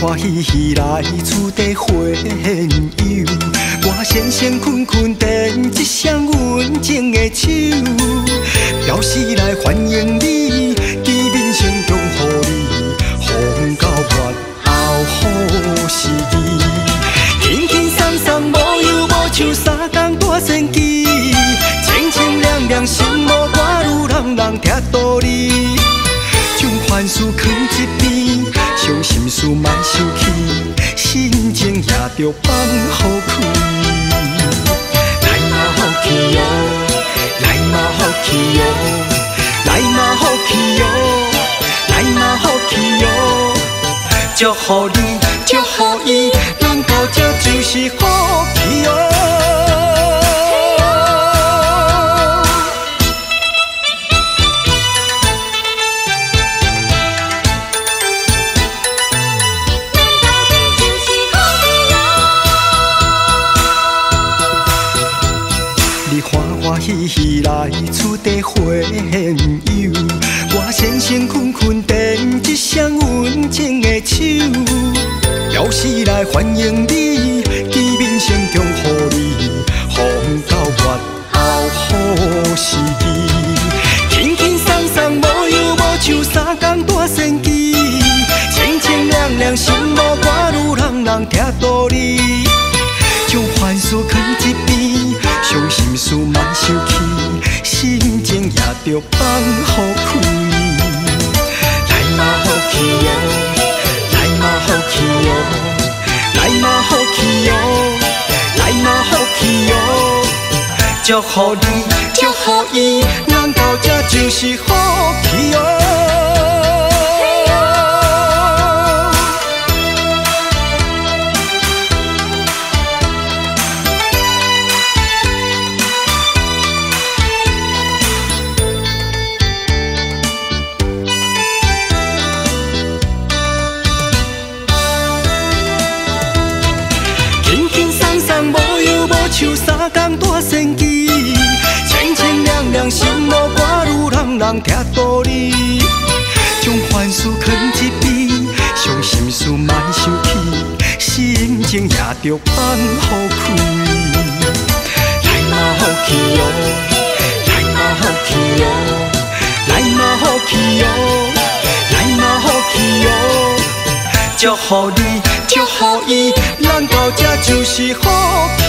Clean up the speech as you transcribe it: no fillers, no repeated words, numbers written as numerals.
欢喜喜来厝底花现油，我sensen困困点一双温情的手，表示来欢迎你，见面成恭贺你，风到月后好时机，轻轻松松无忧无愁三工大仙机，清清凉凉心无挂虑，人人听道理，将烦事藏一边，伤心事莫想起，心情也着放好开。来嘛好去哟，来嘛好去哟，来嘛好去哟，来嘛好去哟，祝福你，祝福伊，咱到这就是好去哟。欢喜喜来厝底花现油，我sensen困困点一双温情的手，表示来欢迎你，见面成恭贺你，风到月后好时机，轻轻松松无忧无愁三工大仙机，清清凉凉心无挂虑，人人听道理，将烦事藏一边，伤心事莫想起，心情也着放好开。来嘛好去哟，来嘛好去哟，来嘛好去哟，来嘛好去哟，祝福你，祝福伊，咱到这就是好去哟。无忧无愁三工大仙机，清清凉凉心无挂虑，人人听道理，将烦事藏一边，伤心事莫想起，心情也着放好开。来嘛好去哟，来嘛好去哟，来嘛好去哟，来嘛好去哟，祝福你，祝福伊，咱到这就是好。